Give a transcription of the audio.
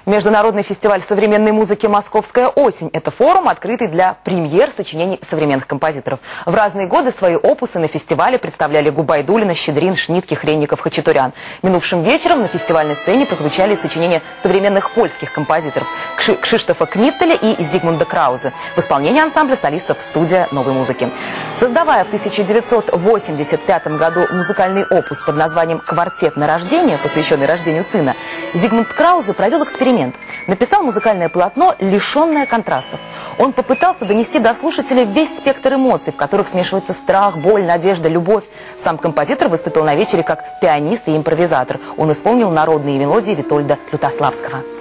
Международный фестиваль современной музыки «Московская осень» – это форум, открытый для премьер сочинений современных композиторов. В разные годы свои опусы на фестивале представляли Губайдулина, Щедрин, Шнитке, Хренников, Хачатурян. Минувшим вечером на фестивальной сцене прозвучали сочинения современных польских композиторов Кшиштофа Книттеля и Зигмунда Краузе в исполнении ансамбля солистов «Студия новой музыки». Создавая в 1985 году музыкальный опус под названием «Квартет на рождение», посвященный рождению сына, Зигмунд Краузе провел эксперимент. Написал музыкальное полотно, лишенное контрастов. Он попытался донести до слушателей весь спектр эмоций, в которых смешивается страх, боль, надежда, любовь. Сам композитор выступил на вечере как пианист и импровизатор. Он исполнил народные мелодии Витольда Лютославского.